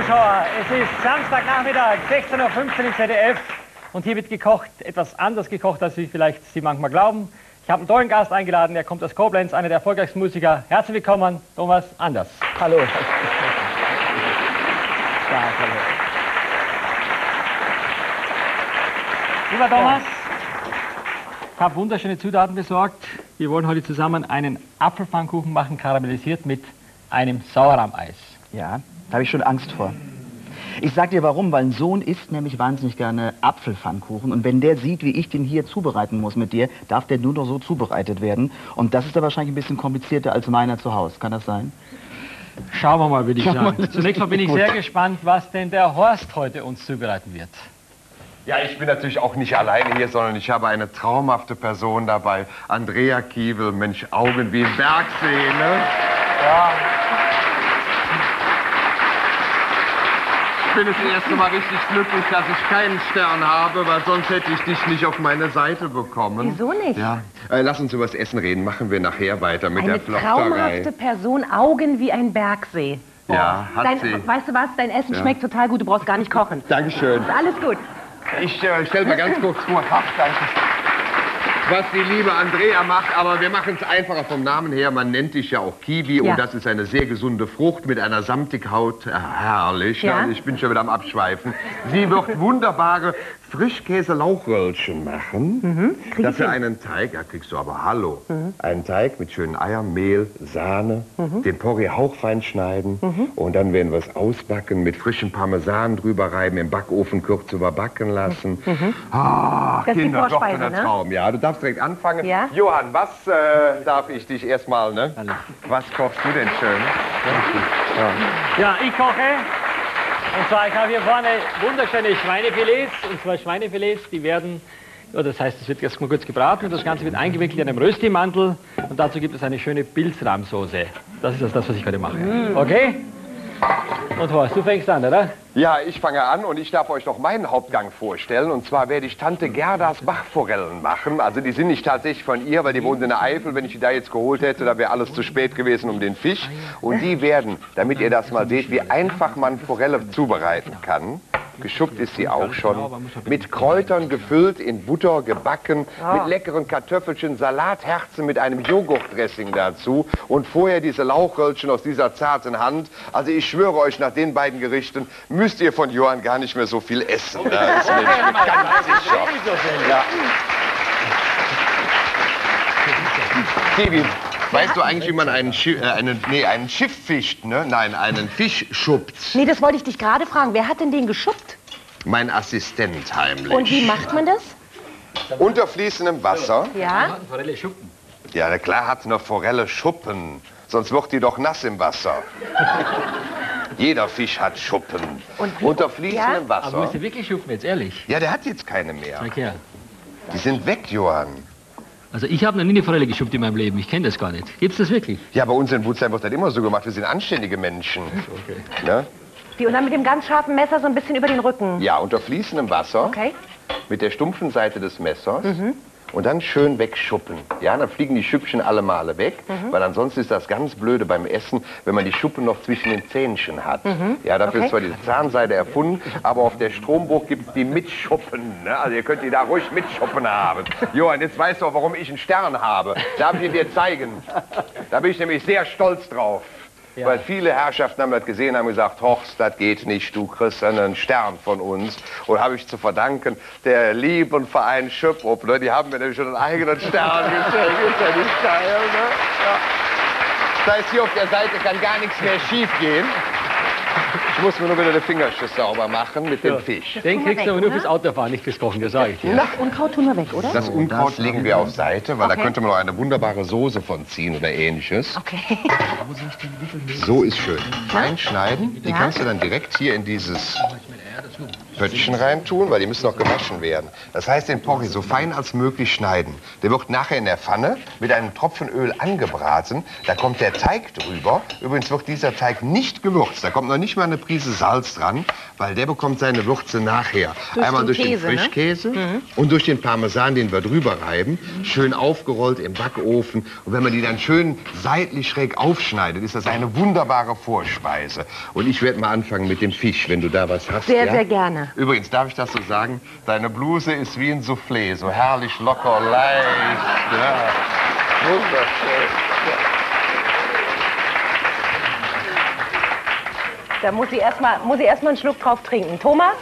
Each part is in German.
Zuschauer, es ist Samstagnachmittag, 16:15 Uhr im ZDF und hier wird gekocht, etwas anders gekocht, als Sie manchmal glauben. Ich habe einen tollen Gast eingeladen, der kommt aus Koblenz, einer der erfolgreichsten Musiker. Herzlich willkommen, Thomas Anders. Hallo. Lieber Thomas, ich habe wunderschöne Zutaten besorgt. Wir wollen heute zusammen einen Apfelpfannkuchen machen, karamellisiert mit einem Sauerrahmeis. Ja, da habe ich schon Angst vor. Ich sag dir warum, weil ein Sohn isst nämlich wahnsinnig gerne Apfelpfannkuchen und wenn der sieht, wie ich den hier zubereiten muss mit dir, darf der nur noch so zubereitet werden und das ist da wahrscheinlich ein bisschen komplizierter als meiner zu Hause. Kann das sein? Schauen wir mal, würde ich sagen. Zunächst mal bin ich sehr gespannt, was denn der Horst heute uns zubereiten wird. Ja, ich bin natürlich auch nicht alleine hier, sondern ich habe eine traumhafte Person dabei. Andrea Kiewel, Mensch, Augen wie ein Bergsee, ne? Ja. Ich bin das erste Mal richtig glücklich, dass ich keinen Stern habe, weil sonst hätte ich dich nicht auf meine Seite bekommen. Wieso nicht? Ja, lass uns über das Essen reden. Machen wir nachher weiter mit der Eine Flockerei. traumhafte Person, Augen wie ein Bergsee. Ja, hat sie. Weißt du was? Dein Essen schmeckt total gut, du brauchst gar nicht kochen. Dankeschön. Ist alles gut. Ich stell mal ganz kurz vor, was die liebe Andrea macht, aber wir machen es einfacher vom Namen her. Man nennt dich ja auch Kiwi und das ist eine sehr gesunde Frucht mit einer Samtighaut. Herrlich, Ja. ich bin schon wieder am Abschweifen. Sie wird wunderbare Frischkäse-Lauchröllchen machen. Dafür einen Teig, ja kriegst du aber hallo. Einen Teig mit schönen Eiern, Mehl, Sahne, den Porree hauchfein schneiden und dann werden wir es ausbacken, mit frischem Parmesan drüber reiben, im Backofen kurz überbacken lassen. Ah, Das ist die Kinder, doch Vorspeise, der ne? Traum. Ja, du darfst direkt anfangen. Ja? Johann, was darf ich dich erstmal, ne? Was kochst du denn schön? Ja, ich koche. Und zwar, ich habe hier vorne wunderschöne Schweinefilets. Und zwar Schweinefilets, die werden, ja, das heißt, es wird erst mal kurz gebraten und das Ganze wird eingewickelt in einem Röstimantel. Und dazu gibt es eine schöne Pilzrahmsoße. Das ist das, was ich heute mache. Okay? Und Horst, du fängst an, oder? Ja, ich fange an und ich darf euch noch meinen Hauptgang vorstellen. Und zwar werde ich Tante Gerdas Bachforellen machen. Also die sind nicht tatsächlich von ihr, weil die wohnt in der Eifel. Wenn ich die da jetzt geholt hätte, da wäre alles zu spät gewesen um den Fisch. Und die werden, damit ihr das mal seht, wie einfach man Forelle zubereiten kann. Geschuppt ist sie auch schon. Mit Kräutern gefüllt, in Butter gebacken, mit leckeren Kartoffelchen, Salatherzen mit einem Joghurtdressing dazu und vorher diese Lauchröllchen aus dieser zarten Hand. Also ich schwöre euch, nach den beiden Gerichten müsst ihr von Johann gar nicht mehr so viel essen. Das ist mir ganz sicher. Ja. Kiwi, weißt du eigentlich, wie man einen Schiff fischt, ne? Nein, einen Fisch schuppt. Nee, das wollte ich dich gerade fragen. Wer hat denn den geschuppt? Mein Assistent heimlich. Und wie macht man das? Unter fließendem Wasser. Ja? Forelle schuppen. Ja, klar hat eine Forelle Schuppen. Sonst wird die doch nass im Wasser. Jeder Fisch hat Schuppen. Und wie- Unter fließendem Aber Wasser. musst du wirklich schuppen, jetzt ehrlich? Ja, der hat jetzt keine mehr. Okay. Die sind weg, Johann. Also ich habe noch nie eine Forelle geschuppt in meinem Leben. Ich kenne das gar nicht. Gibt's das wirklich? Ja, bei uns in Wutzheim wird das immer so gemacht. Wir sind anständige Menschen. Okay. Ne? Und dann mit dem ganz scharfen Messer so ein bisschen über den Rücken. Ja, unter fließendem Wasser. Okay. Mit der stumpfen Seite des Messers. Und dann schön wegschuppen. Ja, dann fliegen die Schüppchen alle Male weg. Weil ansonsten ist das ganz blöde beim Essen, wenn man die Schuppen noch zwischen den Zähnchen hat. Ja, dafür ist zwar die Zahnseide erfunden, aber auf der Stromburg gibt es die mit Schuppen. Ne? Also ihr könnt die da ruhig mit Schuppen haben. Johann, jetzt weißt du auch, warum ich einen Stern habe. Darf ich ihn dir zeigen? Da bin ich nämlich sehr stolz drauf. Ja. Weil viele Herrschaften haben das gesehen, haben gesagt, Horst, das geht nicht, du kriegst einen Stern von uns. Und habe ich zu verdanken der lieben Verein Schöprup, ne? Die haben mir nämlich schon einen eigenen Stern geschenkt. Ist ja nicht geil, ne? Ja. Das heißt, hier auf der Seite kann gar nichts mehr schief gehen. Ich muss mir nur wieder die Fingerschüsse sauber machen mit dem Fisch. Den kriegst du aber nur fürs Autofahren, nicht fürs Kochen, das sage ich dir. Unkraut tun wir weg, oder? Das Unkraut legen wir auf Seite, weil da könnte man noch eine wunderbare Soße von ziehen oder ähnliches. Okay. So ist schön. Fein schneiden, die Ja. kannst du dann direkt hier in dieses Pöttchen reintun, weil die müssen noch gewaschen werden. Das heißt, den Porree so fein als möglich schneiden. Der wird nachher in der Pfanne mit einem Tropfen Öl angebraten. Da kommt der Teig drüber. Übrigens wird dieser Teig nicht gewürzt. Da kommt noch nicht mal eine Prise Salz dran, weil der bekommt seine Würze nachher. Einmal durch den Frischkäse und durch den Parmesan, den wir drüber reiben. Schön aufgerollt im Backofen. Und wenn man die dann schön seitlich schräg aufschneidet, ist das eine wunderbare Vorspeise. Und ich werde mal anfangen mit dem Fisch, wenn du da was hast. Sehr, sehr gerne. Übrigens, darf ich das so sagen? Deine Bluse ist wie ein Soufflé, so herrlich locker, leicht. Ja. Wunderschön. Da muss ich erst mal einen Schluck drauf trinken. Thomas?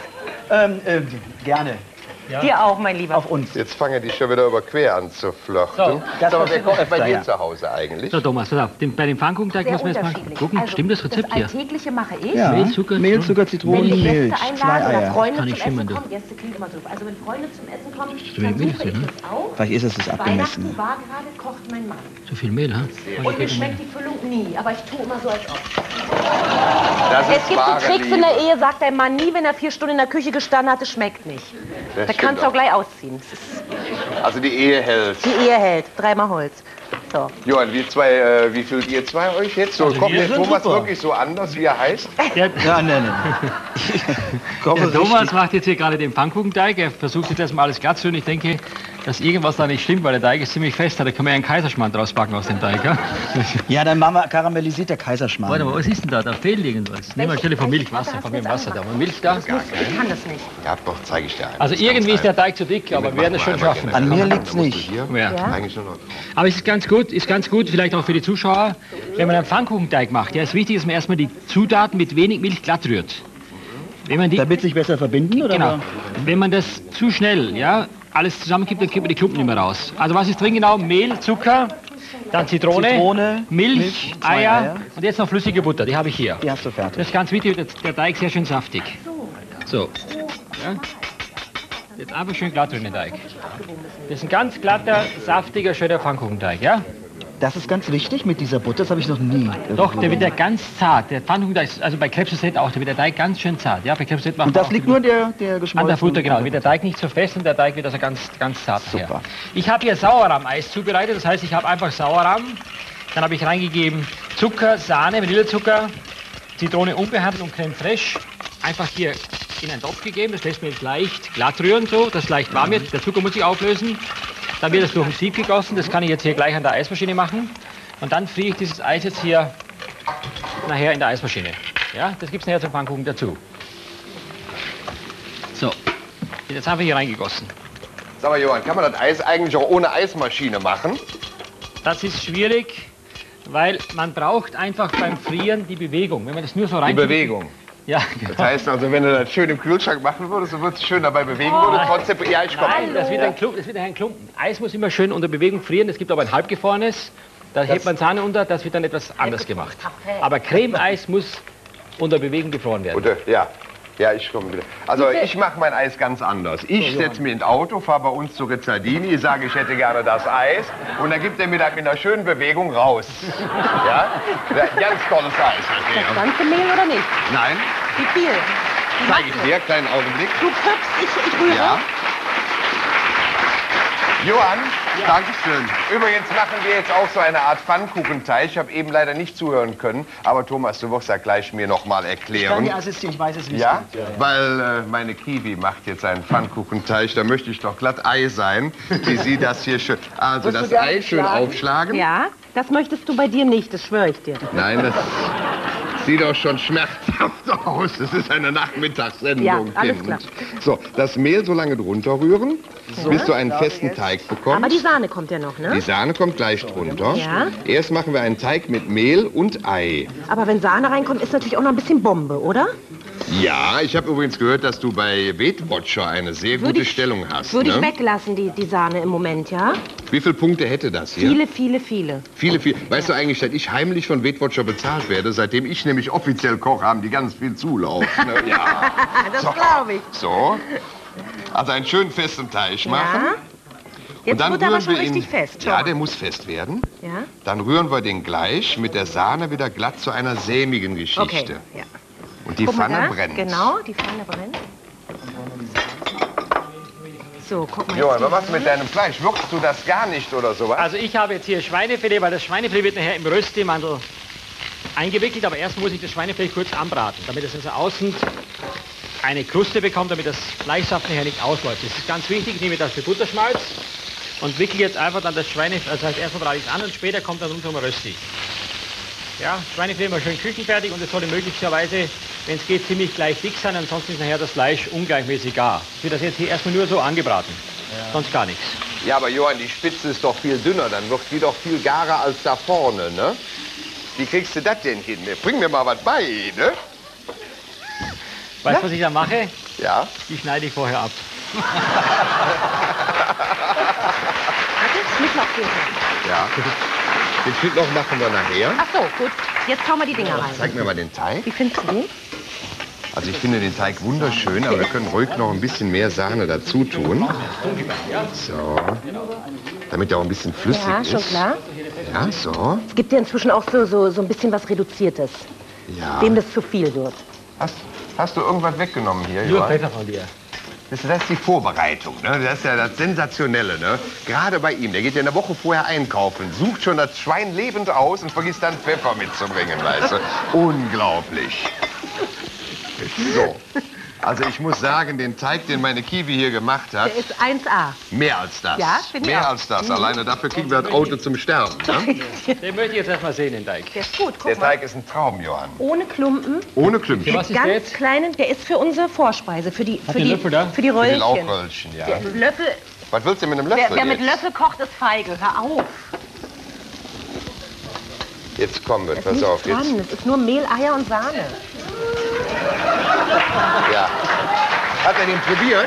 Gerne. Ja. Dir auch, mein Lieber. Auf uns. Jetzt fange die schon wieder überquer an zu flirten. So, Das aber wer kocht bei dir ja. zu Hause eigentlich? So, Thomas, pass auf. Bei dem Pfannkuchenteig Sehr müssen wir jetzt mal unterschiedlich. gucken. Also, Stimmt das Rezept das hier? Alltägliche mache ich. Ja. Mehl, Zucker, Mehl, Zucker, Zitronen, Wenn die Milch, Gäste 2 einladen oder Eier. Freunde Kann zum ich schimmern, Essen du. kommen, Gäste klingt immer so. Also wenn Freunde zum Essen kommen, viel dann Milch suche drin, ich ne? das auch. Vielleicht ist es das Abgemessene. Weihnachten war gerade, kocht mein Mann. So viel Mehl, ha? Und mir schmeckt die Füllung nie, aber ich tue immer so, als ob. Das Es ist gibt so wahre Tricks Liebe. in der Ehe, sagt dein Mann nie, wenn er 4 Stunden in der Küche gestanden hat, es schmeckt nicht. Das Da stimmt kannst du auch auch. gleich ausziehen. Das ist, Also die Ehe hält. die Ehe hält. 3-mal Holz. So. Johann, wie fühlt ihr zwei euch jetzt? So, Also kommt wir der sind Thomas super. wirklich so anders, wie er heißt? Der, Ja, nein. der Thomas macht jetzt hier gerade den Pfannkuchenteig. Er versucht jetzt erstmal alles glatt zu tun. Ich denke, dass irgendwas da nicht stimmt, weil der Teig ist ziemlich fest. Da kann man ja einen Kaiserschmarrn draus backen aus dem Teig. Ja? Ja, dann machen wir karamellisiert der Kaiserschmarrn. Warte mal, was ist denn da? Da fehlt irgendwas. Nehmen wir Stelle von Milch, Wasser, von mir Wasser da. Milch da? Ich kann das nicht. Ja, doch, zeige ich dir einen. Also irgendwie ist der Teig zu dick, aber wir werden es schon schaffen. An mir liegt's nicht. Hier? Ja. Eigentlich nur noch. Aber es ist ganz gut, vielleicht auch für die Zuschauer, wenn man einen Pfannkuchenteig macht. Ja, ist wichtig, dass man erstmal die Zutaten mit wenig Milch glatt rührt. Wenn man die, Damit sich besser verbinden, oder? genau, wenn man das zu schnell, ja, alles zusammenkippt, dann kriegt man die Klumpen nicht mehr raus. Also was ist drin genau? Mehl, Zucker, dann Zitrone, Milch, 2 Eier und jetzt noch flüssige Butter, die habe ich hier. Die hast du Das fertig. ist ganz wichtig, der Teig sehr schön saftig. So. Ja. Jetzt einfach schön glatt rühren den Teig. Das ist ein ganz glatter, saftiger, schöner Pfannkuchenteig, ja? Das ist ganz wichtig mit dieser Butter, das habe ich noch nie. Doch, der wird ja ganz zart. Der Pfannkuchenteig ist, also bei Krebsrosette auch, der wird der Teig ganz schön zart. Ja, bei Krebsrosette macht Und man das auch liegt die- nur der an Geschmack. der Butter, genau. Wird der Teig nicht so fest und der Teig wird also ganz zart. Super. Her. Ich habe hier Sauerrahm-Eis zubereitet, das heißt, ich habe einfach Sauerrahm, dann habe ich reingegeben Zucker, Sahne, Vanillezucker, Zitrone unbehandelt und Creme fraiche. Einfach hier in einen Topf gegeben, das lässt mir jetzt leicht glatt rühren, so, dass es leicht warm wird. Der Zucker muss sich auflösen. Dann wird es durch ein Sieb gegossen, das kann ich jetzt hier gleich an der Eismaschine machen. Und dann friere ich dieses Eis jetzt hier nachher in der Eismaschine. Ja, das gibt es nachher zum Pfannkuchen dazu. So, jetzt haben wir hier reingegossen. Sag mal, Johann, kann man das Eis eigentlich auch ohne Eismaschine machen? Das ist schwierig, weil man braucht einfach beim Frieren die Bewegung. Wenn man das nur so Die rein... Bewegung. Ja, Das genau. heißt also, wenn du das schön im Kühlschrank machen würdest, so würdest du schön dabei bewegen, würde trotzdem... Ja, ich komme. Nein, das wird ein Klumpen, das wird ein Klumpen. Eis muss immer schön unter Bewegung frieren. Es gibt aber ein halbgefrorenes, da hebt man Sahne unter, das wird dann etwas anders gemacht. Aber Creme-Eis muss unter Bewegung gefroren werden. Oder, ja. Ja, ich komme wieder. Also ich mache mein Eis ganz anders. Ich setze mich ins Auto, fahre bei uns zu Rizzardini, sage, ich hätte gerne das Eis und dann gibt er mir das mit einer schönen Bewegung raus. Ja? Ganz tolles Eis. Das ganze Mehl oder nicht? Nein, Wie viel? zeige ich dir, kleinen Augenblick. Du köpfst, ich rühre. Ja. Johann, Dankeschön. Übrigens machen wir jetzt auch so eine Art Pfannkuchenteig. Ich habe eben leider nicht zuhören können, aber Thomas, du wirst ja gleich mir noch mal erklären. Ich weiß es, wie es Ja, geht. weil meine Kiwi macht jetzt einen Pfannkuchenteig. Da möchte ich doch glatt Ei sein, wie sie das hier schön... Also das Ei schön aufschlagen. Ja, das möchtest du bei dir nicht, das schwöre ich dir. Nein, das sieht auch schon schmerzhaft aus. Das ist eine Nachmittagssendung. Ja, alles Kind. klar. So, das Mehl so lange drunter rühren, bis du einen festen Teig bekommst. Aber die Sahne kommt ja noch, Die ne? Sahne kommt gleich drunter. Ja. Erst machen wir einen Teig mit Mehl und Ei. Aber wenn Sahne reinkommt, ist natürlich auch noch ein bisschen Bombe, oder? Ja, ich habe übrigens gehört, dass du bei Weight Watcher eine sehr gute Stellung hast. Würde ich Ne? weglassen, die Sahne im Moment, ja? Wie viele Punkte hätte das hier? Viele, viele, viele. Viele, viele. Weißt du eigentlich, dass ich heimlich von Weight Watcher bezahlt werde? Seitdem ich nämlich offiziell koche, haben die ganz viel Zulauf. Ne? Ja. Das glaube ich. So. Also einen schönen festen Teig machen. Ja. Jetzt Und dann wird er aber rühren schon wir ihn. richtig fest. Ja, Schau. der muss fest werden. Ja? Dann rühren wir den gleich mit der Sahne wieder glatt zu einer sämigen Geschichte. Okay. Ja. Und die Guck mal Pfanne da. brennt. Genau, die Pfanne brennt. So, guck mal. Johann, was machst du mit deinem Fleisch? Würzt du das gar nicht oder sowas? Also ich habe jetzt hier Schweinefilet, weil das Schweinefilet wird nachher im Röstimandel eingewickelt, aber erst muss ich das Schweinefilet kurz anbraten, damit es also außen eine Kruste bekommt, damit das Fleischsaft nachher nicht ausläuft. Das ist ganz wichtig. Ich nehme das für Butterschmalz und wickle jetzt einfach dann das Schweinefilet, also erstmal brate ich es an und später kommt dann rundherum Rösti. Ja, Schweinefilet immer schön küchenfertig und es sollte möglicherweise, wenn es geht, ziemlich gleich dick sein, ansonsten ist nachher das Fleisch ungleichmäßig gar. Ich will das jetzt hier erstmal nur so angebraten, sonst gar nichts. Ja, aber Johann, die Spitze ist doch viel dünner, dann wird die doch viel garer als da vorne, ne? Wie kriegst du das denn hin? Bring mir mal was bei, ne? Weißt du, was ich da mache? Ja. Die schneide ich vorher ab. Schnittlauchkäse. Ja. Den Schnittlauch machen wir nachher. Ach so, gut. Jetzt hauen wir die Dinger rein. Zeig mir mal den Teig. Wie findest du den? Also ich finde den Teig wunderschön, aber wir können ruhig noch ein bisschen mehr Sahne dazu tun. So. Damit er auch ein bisschen flüssig Ja, ist. schon klar. Ja, so. Es gibt ja inzwischen auch so ein bisschen was Reduziertes, Ja. dem das zu viel wird. Hast du irgendwas weggenommen hier, Nur Johann? Pfeffer von dir. Das ist die Vorbereitung, ne? Das ist ja das Sensationelle, ne? Gerade bei ihm, der geht ja eine Woche vorher einkaufen, sucht schon das Schwein lebend aus und vergisst dann Pfeffer mitzubringen, weißt du? Unglaublich. So, also ich muss sagen, den Teig, den meine Kiwi hier gemacht hat, Der ist 1A. mehr als das. Ja, finde ich mehr auch. als das. Alleine dafür kriegen wir das Auto zum Sterben. Ne? Den möchte ich jetzt erstmal sehen, den Teig. Der ist gut, guck Der mal. Teig ist ein Traum, Johann. Ohne Klumpen, Ohne Klümpchen. Was ist ganz der jetzt? kleinen, der ist für unsere Vorspeise, für die, Hat den Löffel da? für die Die Röllchen. Lauchröllchen, ja. Der Löffel, Was willst du mit einem Löffel wer mit jetzt? Löffel kocht, ist feige. Hör auf. Jetzt kommen wir, Das ist pass nichts auf. Jetzt. dran. Das ist nur Mehl, Eier und Sahne. Ja. Hat er den probiert?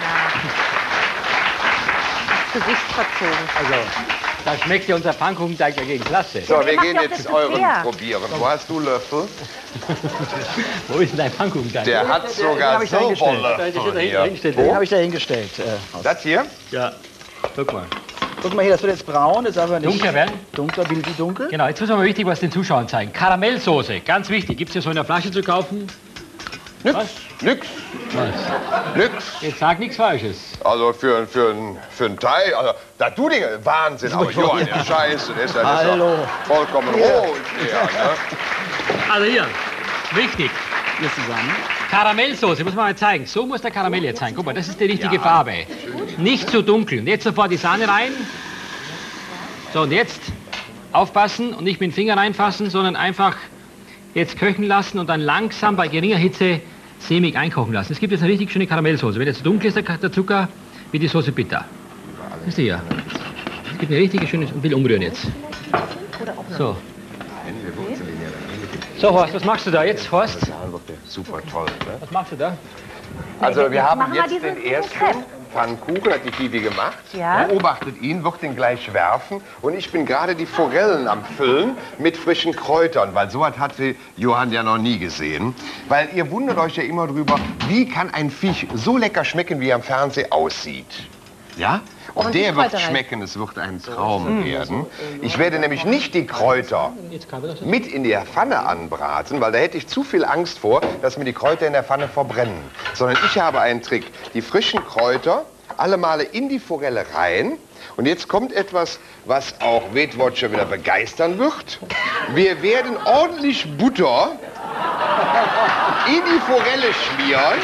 Gesichtsverzogen. Also, da schmeckt ja unser Pfannkuchenteig dagegen klasse. So, wir macht gehen ja auch jetzt das euren Dessert. probieren. Wo hast du Löffel? Wo ist denn dein Pfannkuchenteig? Der hat sogar hab ich da hingestellt. Silberlöffel hier. hingestellt. Den Wo? habe ich da hingestellt. Das hier? Ja, guck mal. Guck mal hier, das wird jetzt braun, ist aber nicht Dunkler werden? dunkler, wie dunkel. Genau, jetzt muss man mal wichtig was den Zuschauern zeigen. Karamellsoße, ganz wichtig. Gibt es ja so in der Flasche zu kaufen? Nix. Was? Nix. Was? Nix. Jetzt sag nichts Falsches. Also für einen Teig, also da du Dinge, Wahnsinn, aber Johann, der Scheiße, der ist ja Hallo. vollkommen roh. Ja, ne? Also hier, wichtig. Hier zusammen. Karamellsoße, muss man mal zeigen. So muss der Karamell jetzt sein. Guck mal, das ist die richtige Farbe. Nicht zu dunkel. Und jetzt sofort die Sahne rein. So, und jetzt aufpassen und nicht mit dem Finger reinfassen, sondern einfach jetzt köchen lassen und dann langsam bei geringer Hitze sämig einkochen lassen. Es gibt jetzt eine richtig schöne Karamellsoße. Wenn der zu dunkel ist, der Zucker, wird die Soße bitter. Siehst du hier? Es gibt eine richtig schöne... Und will umrühren jetzt. So. So, Horst, was machst du da jetzt, Horst? Super toll. Ne? Was machst du da? Also wir haben Machen wir jetzt diesen den ersten Crepe. Pfannkuchen, hat die Kiwi gemacht. Ja. Beobachtet ihn, wird ihn gleich werfen. Und ich bin gerade die Forellen am Füllen mit frischen Kräutern, weil so was hatte Johann ja noch nie gesehen. Weil ihr wundert euch ja immer drüber, wie kann ein Fisch so lecker schmecken, wie er im Fernsehen aussieht. Ja? Ob Und die der wird Kräuter rein. schmecken, es wird ein Traum werden. Ich werde nämlich nicht die Kräuter mit in der Pfanne anbraten, weil da hätte ich zu viel Angst vor, dass mir die Kräuter in der Pfanne verbrennen. Sondern ich habe einen Trick. Die frischen Kräuter alle Male in die Forelle rein. Und jetzt kommt etwas, was auch Weight-Watcher wieder begeistern wird. Wir werden ordentlich Butter in die Forelle schmieren.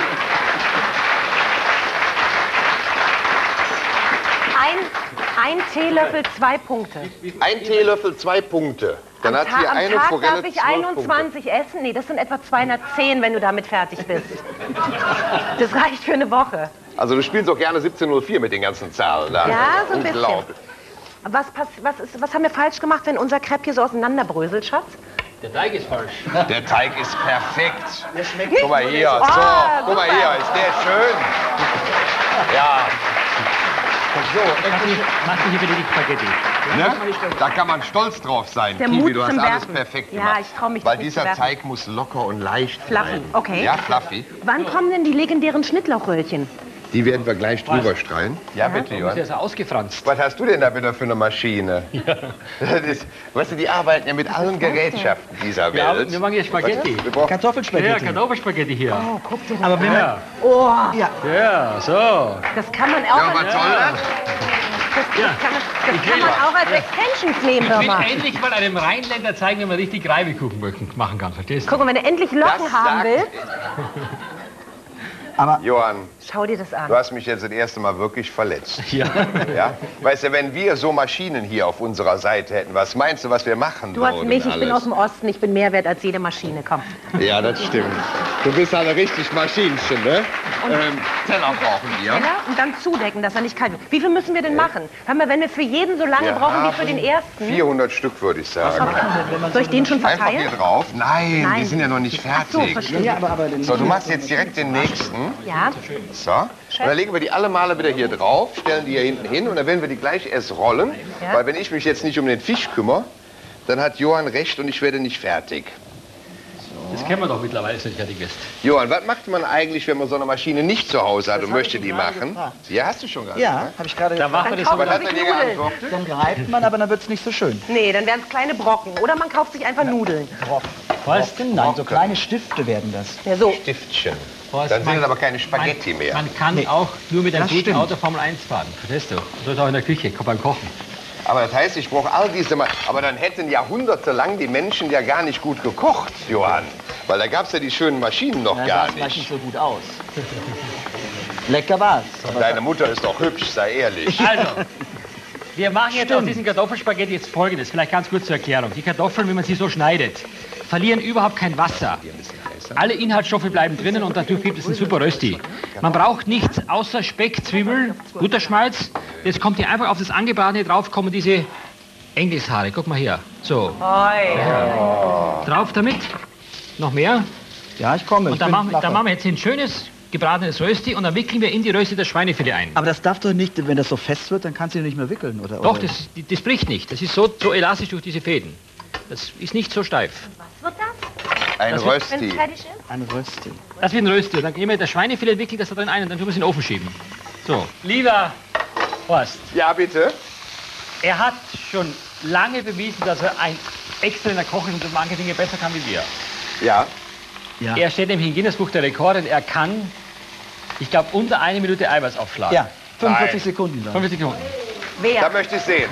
Ein Teelöffel, 2 Punkte. Ein Teelöffel, 2 Punkte. Dann hat hier Am eine Tag Forelle darf ich 12 21 essen? Nee, das sind etwa 210, wenn du damit fertig bist. Das reicht für eine Woche. Also du spielst auch gerne 17:04 mit den ganzen Zahlen da. Ja, so ein bisschen. Unglaublich. Was haben wir falsch gemacht, wenn unser Crepe hier so auseinanderbröselt, Schatz? Der Teig ist falsch. Der Teig ist perfekt. Guck mal hier, so, Ah, guck mal super. hier, ist der schön? Ja, So, mach dich hier bitte die Spaghetti. ne? Da kann man stolz drauf sein. Der Kiwi, Mut du hast zum alles Werfen. perfekt Ja, gemacht. ich trau mich Weil nicht dieser zu werfen. Teig muss locker und leicht Fluffy, sein. okay. Ja, fluffy. Wann kommen denn die legendären Schnittlauchröllchen? Die werden wir gleich drüber streuen. Ja, bitte, Das Johann. ist ja so ausgefranst. Was hast du denn da wieder für eine Maschine? Ja. Das ist, weißt du, die arbeiten ja mit allen Gerätschaften dieser Ja, Welt. wir machen jetzt Spaghetti. Wir brauchen Kartoffelspaghetti. Ja, Kartoffelspaghetti hier. Oh, guck dir das Aber wenn man, Ja, Oh, ja, so. das kann man auch, ja, was soll das? das kann man auch als Extensions nehmen, Ich will Firma. endlich mal einem Rheinländer zeigen, wie man richtig Reibekuchen machen kann. Verstehst du? Guck mal, wenn du endlich Locken Das haben sagt- willst, Johann, schau dir das du an. hast mich jetzt das erste Mal wirklich verletzt. Ja. Ja? Weißt du, wenn wir so Maschinen hier auf unserer Seite hätten, was meinst du, was wir machen Du hast würden mich, ich bin alles? aus dem Osten, ich bin mehr wert als jede Maschine, komm. Ja, das stimmt. Du bist alle richtig Maschinchen, ne? Teller brauchen wir. Teller und dann zudecken, dass er nicht kalt wird. Wie viel müssen wir denn machen? Hör mal, wenn wir für jeden so lange brauchen wie für den ersten, 400 Stück, würde ich sagen. soll ich den schon Einfach hier verteilen? drauf? Nein, Nein. die sind ja noch nicht Ach so, fertig. verstehe. ja, aber So, du machst jetzt direkt den nächsten. Ja, So. Und dann legen wir die alle Male wieder hier drauf, stellen die hier hinten hin und dann werden wir die gleich erst rollen. Ja. Weil wenn ich mich jetzt nicht um den Fisch kümmere, dann hat Johann recht und ich werde nicht fertig. Das kennen wir doch mittlerweile, dass du nicht fertig bist. Johann, was macht man eigentlich, wenn man so eine Maschine nicht zu Hause hat und hab möchte ich die gerade machen? gefragt. Ja, hast du schon gerade. ja, habe ich gerade Da machen wir dann das kaufen aber. Was hat wir er sich dir Nudeln. geantwortet? Dann greift man, aber dann wird es nicht so schön. Nee, dann werden es kleine Brocken. Oder man kauft sich einfach Nudeln. Was? Nein, so kleine Stifte werden das. Ja, so. Stiftchen. Was? Dann sind es aber keine Spaghetti mehr. Man kann auch nur mit einem Das guten stimmt. Auto Formel 1 fahren. Verstehst du? So ist auch in der Küche, beim Kochen. Aber das heißt, ich brauche all diese... Aber dann hätten jahrhundertelang die Menschen ja gar nicht gut gekocht, Johann. Weil da gab es ja die schönen Maschinen noch Ja, gar sah vielleicht nicht. nicht so gut aus. Lecker war's. Deine Mutter ist doch hübsch, sei ehrlich. Also, wir machen jetzt aus diesen Kartoffelspaghetti jetzt Folgendes, vielleicht ganz kurz zur Erklärung. Die Kartoffeln, wenn man sie so schneidet, verlieren überhaupt kein Wasser. Alle Inhaltsstoffe bleiben drinnen und dadurch gibt es einen super Rösti. Man braucht nichts außer Speck, Zwiebel, Butterschmalz. Das kommt hier einfach auf das Angebratene drauf, kommen diese Engelshaare. Guck mal hier. So. Drauf damit. Noch mehr. Ja, ich komme. Und dann machen wir jetzt ein schönes gebratenes Rösti und dann wickeln wir in die Rösti das Schweinefilet ein. Aber das darf doch nicht, wenn das so fest wird, dann kannst du ihn nicht mehr wickeln, oder? Doch, oder? das bricht nicht. Das ist so elastisch durch diese Fäden. Das ist nicht so steif. Was wird das, Ein wenn es Rösti. fertig ist? Ein Rösti. Das wird ein Rösti. Dann gehen wir das Schweinefilet, wickelt das da drin ein und dann tun wir es in den Ofen schieben. So, lieber Horst, Ja, bitte. er hat schon lange bewiesen, dass er ein exzellenter Koch ist und manche Dinge besser kann wie wir. Ja. Ja. Er steht nämlich im Guinness-Buch der Rekorde und er kann, ich glaube, unter 1 Minute Eiweiß aufschlagen. Ja, 45 Nein. Sekunden. Dann. 50 Sekunden. Da Wer? möchte ich sehen.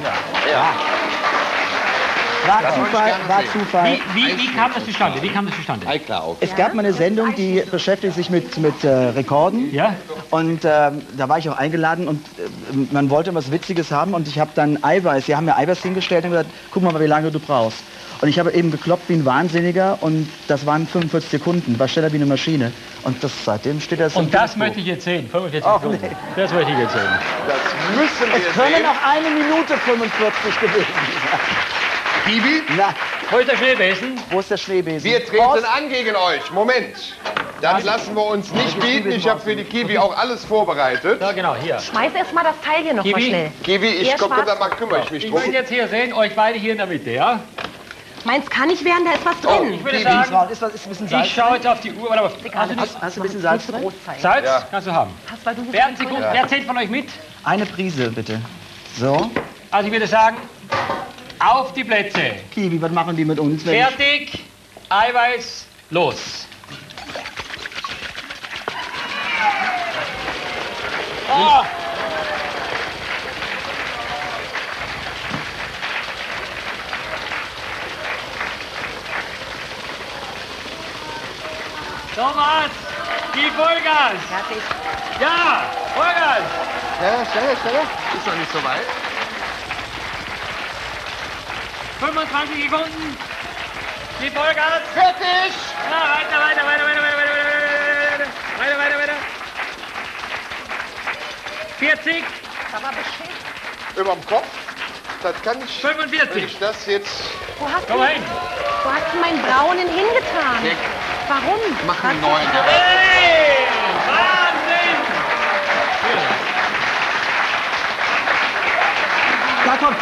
War Das wollte ich Zufall, gerne war sehen. Zufall. Wie kam das zustande? Wie kam das zustande? Eiklar auf. Es gab mal eine Sendung, die beschäftigt sich mit Rekorden. Ja? Und da war ich auch eingeladen und man wollte was Witziges haben und ich habe dann Eiweiß, sie haben mir Eiweiß hingestellt und gesagt, guck mal, wie lange du brauchst. Und ich habe eben gekloppt wie ein Wahnsinniger und das waren 45 Sekunden, war schneller wie eine Maschine. Und seitdem steht das Und das möchte ich jetzt sehen. 45 Sekunden. nee. Das möchte ich jetzt sehen. Das müssen wir Es können sehen. noch 1 Minute 45 gewesen sein. Kiwi, Na, Wo ist der Schneebesen? wo ist der Schneebesen? wir treten Horst, an gegen euch. Moment. Das lassen wir uns nicht bieten. Ich habe für die Kiwi auch alles vorbereitet. Ja, genau, hier. Schmeiß erst mal das Teil hier noch mal Kiwi? schnell. Kiwi, ich Eher komm, schwarz. da mal kümmere ich mich Ich drum. möchte jetzt hier sehen, euch beide hier in der Mitte, ja? Meins kann nicht werden, da ist was drin. Ich würde Kiwi. sagen, Ist ein bisschen Salz? ich schaue jetzt auf die Uhr. Warte mal. Hast du ein bisschen Salz drin? Salz Ja. kannst du haben. Hast, weil du so Wer, viel Sekunden, drin wer zählt von euch mit? Eine Prise, bitte. So. Also ich würde sagen, auf die Plätze. Kiwi, was machen die mit uns? wenn ich- Fertig, Eiweiß, los. Oh. Thomas, gib Vollgas. fertig. Ja, Vollgas. Ja, schneller, schneller. Ist noch nicht so weit. 25 Sekunden. Gib Vollgas. Fertig! Ja, weiter. 40, Aber beschissen. Überm Kopf. Das kann ich. Wenn 45. ich das jetzt. Wo hast Komm du, mal hin. wo hast du meinen Braunen hingetan? Weg. Warum? Mach Was einen neuen. Hey, Wahnsinn. Da kommt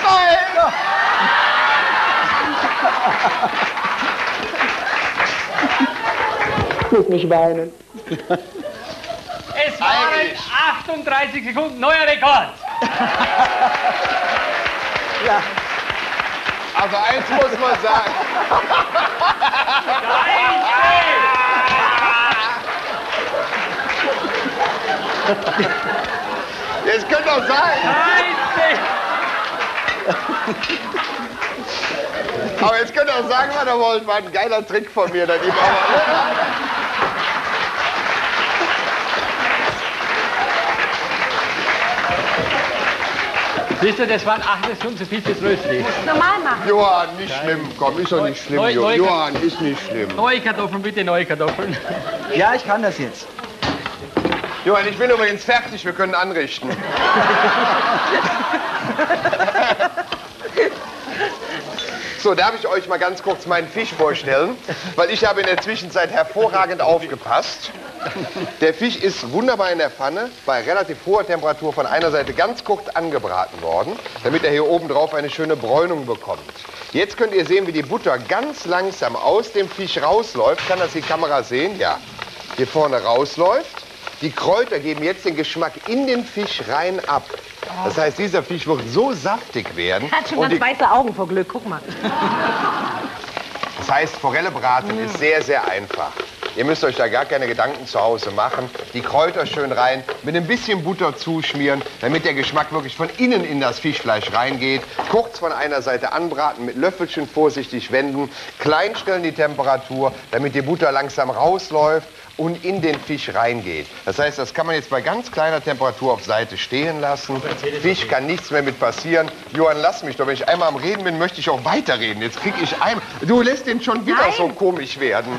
Ich muss nicht weinen. Es waren 38 Sekunden, neuer Rekord. Ja. Also eins muss man sagen. Jetzt könnt ihr sagen. Aber jetzt könnt ihr sagen, was ihr wollt. War ein geiler Trick von mir. Dann eben Siehst du, das waren 8 Sekunden zu viel fürs Röstli. Normal machen. Johann, nicht schlimm. Komm, ist doch nicht schlimm, Johann, ist nicht schlimm. Neue Kartoffeln, bitte neue Kartoffeln. Ja, ich kann das jetzt. Johann, ich bin übrigens fertig. Wir können anrichten. So, darf ich euch mal ganz kurz meinen Fisch vorstellen? Weil ich habe in der Zwischenzeit hervorragend aufgepasst. Der Fisch ist wunderbar in der Pfanne, bei relativ hoher Temperatur von einer Seite ganz kurz angebraten worden, damit er hier oben drauf eine schöne Bräunung bekommt. Jetzt könnt ihr sehen, wie die Butter ganz langsam aus dem Fisch rausläuft. Kann das die Kamera sehen? Ja. Hier vorne rausläuft. Die Kräuter geben jetzt den Geschmack in den Fisch rein ab. Das heißt, dieser Fisch wird so saftig werden. Hat schon ganz weiße Augen vor Glück, guck mal. Das heißt, Forelle braten ist sehr, sehr einfach. Ihr müsst euch da gar keine Gedanken zu Hause machen. Die Kräuter schön rein, mit ein bisschen Butter zuschmieren, damit der Geschmack wirklich von innen in das Fischfleisch reingeht. Kurz von einer Seite anbraten, mit Löffelchen vorsichtig wenden, klein stellen die Temperatur, damit die Butter langsam rausläuft und in den Fisch reingeht. Das heißt, das kann man jetzt bei ganz kleiner Temperatur auf Seite stehen lassen. Fisch kann nichts mehr mit passieren. Johann, lass mich doch. Wenn ich einmal am Reden bin, möchte ich auch weiterreden. Jetzt krieg ich ein... Du lässt den schon wieder so komisch werden.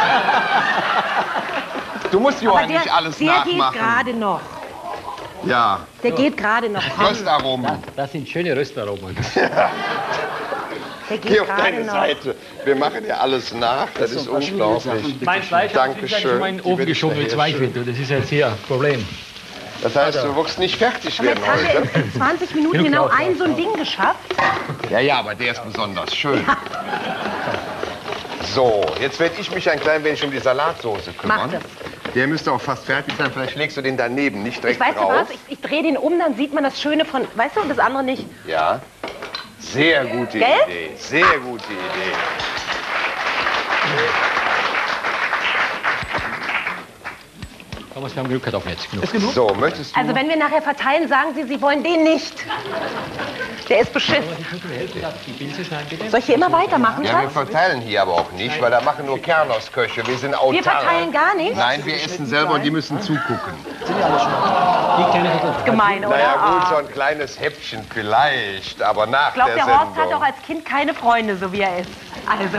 Du musst Johann nicht alles nachmachen. Der geht gerade noch. Ja. Der geht gerade noch. Röstaromen. Das sind schöne Röstaromen. Der geht Geh auf gerade deine noch. Seite. Wir machen ja alles nach. Das ist unglaublich. Mein Fleisch hat sich Dankeschön. schon mal in den Ofen geschoben mit 2 Quinto. Das ist jetzt hier ein Problem. Das heißt, du wirst nicht fertig Aber werden jetzt haben wir heute. in 20 Minuten genau ein so ein Ding geschafft. Ja, ja, aber der ist besonders schön. So, jetzt werde ich mich ein klein wenig um die Salatsoße kümmern. Mach das. Der müsste auch fast fertig sein. Vielleicht legst du den daneben, nicht direkt Ich weiß drauf. du was, ich drehe den um, dann sieht man das Schöne von, weißt du, und das andere nicht. Ja. Sehr gute Gell? Idee. Sehr gute Idee. Thomas, wir haben genug Kartoffeln jetzt. Genug. Ist genug? So, möchtest du... Also wenn wir nachher verteilen, sagen Sie, Sie wollen den nicht. Der ist beschissen. Die Pilze schneiden bitte. Soll ich hier immer weitermachen, Ja, wir Schatz? verteilen hier aber auch nicht, weil da machen nur Kernersköche. Wir sind autark. Wir verteilen gar nicht? Nein, wir essen selber und die müssen zugucken. Die kleine Kartoffel. Gemein, oder? Naja gut, Ah. so ein kleines Häppchen vielleicht, aber nach Ich glaube, der der Horst Sendung. hat auch als Kind keine Freunde, so wie er ist. Also,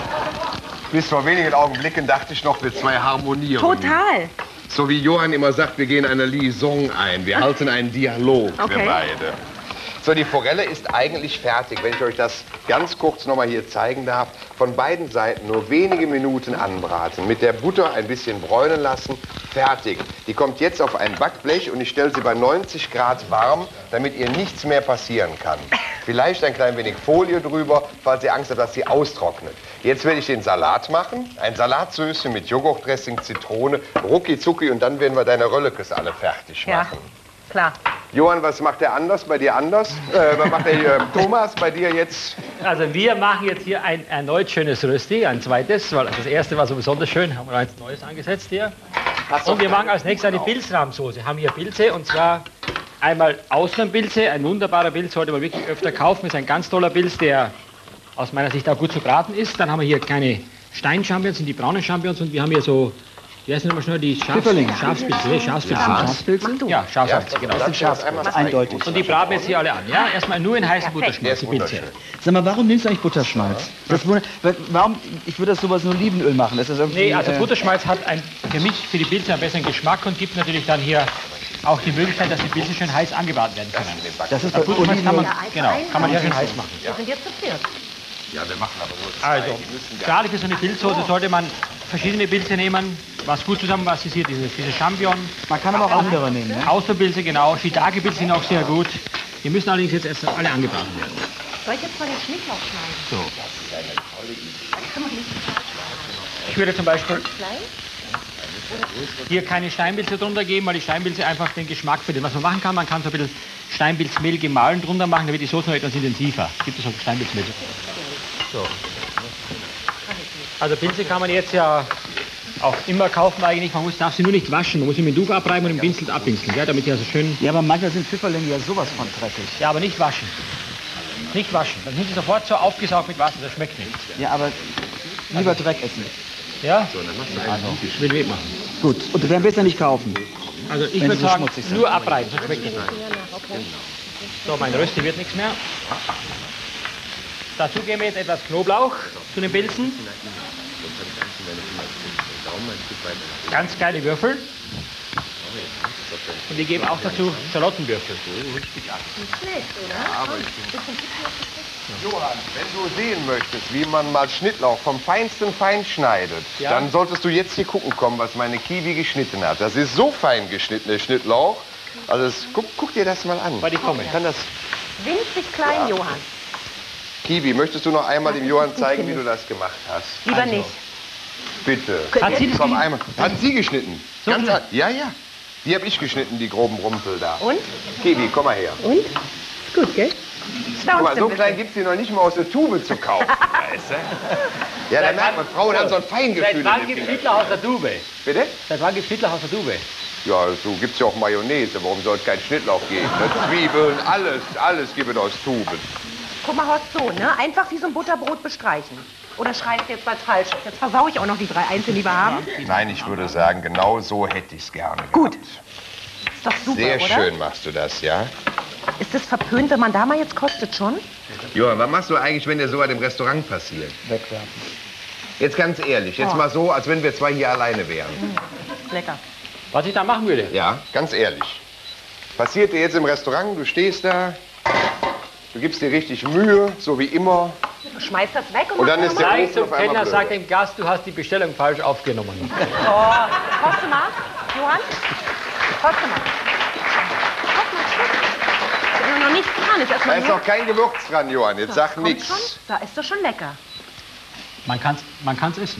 Bis vor wenigen Augenblicken dachte ich noch, wir zwei harmonieren. total. So wie Johann immer sagt, wir gehen eine Liaison ein. Wir halten einen Dialog, wir Okay. beide. So, die Forelle ist eigentlich fertig. Wenn ich euch das ganz kurz noch mal hier zeigen darf. Von beiden Seiten nur wenige Minuten anbraten. Mit der Butter ein bisschen bräunen lassen. Fertig. Die kommt jetzt auf ein Backblech und ich stelle sie bei 90 Grad warm, damit ihr nichts mehr passieren kann. Vielleicht ein klein wenig Folie drüber, falls ihr Angst habt, dass sie austrocknet. Jetzt werde ich den Salat machen. Ein Salatsößchen mit Joghurtdressing, Zitrone, rucki zucki und dann werden wir deine Röllekes alle fertig Ja, machen. klar. Johann, was macht der anders? Bei dir anders? Was macht der Thomas bei dir jetzt? Also wir machen jetzt hier ein erneut schönes Rösti, ein zweites, weil das erste war so besonders schön, haben wir eins Neues angesetzt hier. Und wir machen als nächstes eine Pilzrahmsoße. Haben hier Pilze und zwar einmal Auslandpilze, ein wunderbarer Pilz, sollte man wirklich öfter kaufen, ist ein ganz toller Pilz, der aus meiner Sicht auch gut zu braten ist. Dann haben wir hier kleine Steinchampignons, sind die braunen Champignons und wir haben hier so, wie heißen nochmal schnell, die Pfifferlinge. Schafspilze, Schafspilze. Schafspilze? Ja, Schafspilze, genau. Das sind Schafspilze, eindeutig. Und die braten wir jetzt hier alle an, ja? Erstmal nur in heißen Der Butterschmalz, ist die Pilze. wunderschön. Sag mal, warum nimmst du eigentlich Butterschmalz? Warum? Ich würde das sowas nur Olivenöl machen. Das ist irgendwie, Nee, also Butterschmalz hat für mich, für die Pilze einen besseren Geschmack und gibt natürlich dann hier auch die Möglichkeit, dass die Pilze schön heiß angebraten werden können. das ist bei Butterschmalz kann man, Olivenöl. genau, kann man ja schön heiß machen. Wir sind jetzt zu viert. Ja, wir machen aber nur zwei. Also, Die müssen wir- gerade für so eine Pilzsoße sollte man verschiedene Pilze nehmen, was gut zusammen, was ist hier, diese Champignon, Man kann aber auch andere nehmen, ne? Austernpilze, genau, Shiitake-Pilze sind auch sehr gut. Die müssen allerdings jetzt erst alle angebraten werden. Soll ich jetzt mal den Schnittlauch schneiden? So. Kann man nicht Ich würde zum Beispiel klein? hier keine Steinpilze drunter geben, weil die Steinpilze einfach den Geschmack verlieren. Was man machen kann, man kann so ein bisschen Steinpilzmehl gemahlen drunter machen, damit die Soße noch etwas intensiver. Gibt es auch Steinpilzmehl. So. Also Pilze kann man jetzt ja auch immer kaufen eigentlich. Man darf sie nur nicht waschen. Man muss sie mit dem Tuch abreiben und im Pinsel abpinseln, ja, damit die also schön... Ja, aber manchmal sind Pfifferlinge ja sowas von dreckig. Ja, aber nicht waschen. Nicht waschen. Dann sind sie sofort so aufgesaugt mit Wasser. Das schmeckt nicht. Ja, aber lieber Dreck essen. Ja? So, dann machst du also, ich will mitmachen. Gut, und du werden besser nicht kaufen. Also ich würde sagen, nur abreiben, sonst schmeckt nicht mehr. So, mein Rösti wird nichts mehr. Dazu geben wir jetzt etwas Knoblauch zu den Pilzen. Ganz kleine Würfel. Und wir geben auch dazu Schalottenwürfel. Johann, wenn du sehen möchtest, wie man mal Schnittlauch vom feinsten fein schneidet, ja, dann solltest du jetzt hier gucken kommen, was meine Kiwi geschnitten hat. Das ist so fein geschnitten, der Schnittlauch. Also guck dir das mal an. Weil ich komme. Kann das... Winzig klein, ja. Johann. Kiwi, möchtest du noch einmal dem Johann zeigen, wie du das gemacht hast? Lieber nicht. Bitte. Hat sie das Komm einmal. Hat sie geschnitten? So Ganz schnell? ja, ja. Die habe ich geschnitten, die groben Rumpel da. Und? Kiwi, komm mal her. Und? Ist gut, gell? Guck mal, so klein gibt es die noch nicht mal aus der Tube zu kaufen. Weißt du? Ja, da merkt man, Frauen haben so ein Feingefühl. Seit wann gibt es Schnittlauch aus der Tube? Bitte? Seit wann gibt es Schnittlauch aus der Tube? Ja, so gibt es ja auch Mayonnaise. Warum soll es keinen Schnittlauch geben? Ne? Zwiebeln, alles gibt es aus Tuben. Guck mal, Horst, so, ne? Einfach wie so ein Butterbrot bestreichen. Oder schreibst du jetzt was falsch? Jetzt versau ich auch noch die 3 einzeln, die wir haben. Nein, ich würde sagen, genau so hätte ich es gerne gehabt. Gut. Ist doch super, Sehr oder? schön machst du das, ja? Ist das verpönt, wenn man da mal jetzt kostet schon? Johann, was machst du eigentlich, wenn dir so was im Restaurant passiert? Wegwerfen. Jetzt ganz ehrlich, jetzt mal so, als wenn wir zwei hier alleine wären. Lecker. Was ich da machen würde? Ja, ganz ehrlich. Passiert dir jetzt im Restaurant, du stehst da, du gibst dir richtig Mühe, so wie immer. Du schmeißt das weg Und dann machst ist der Gleich Ofen zum auf einmal Kellner, blöd. sagt dem Gast, du hast die Bestellung falsch aufgenommen. Kost du mal, Johann? Kost du mal. Kost mal, schmeckt. Ich habe noch nichts dran. Ist Da erstmal ist nur... noch kein Gewürz dran, Johann. Jetzt sag Kommt nichts. schon. Da ist doch schon lecker. Man kann's essen.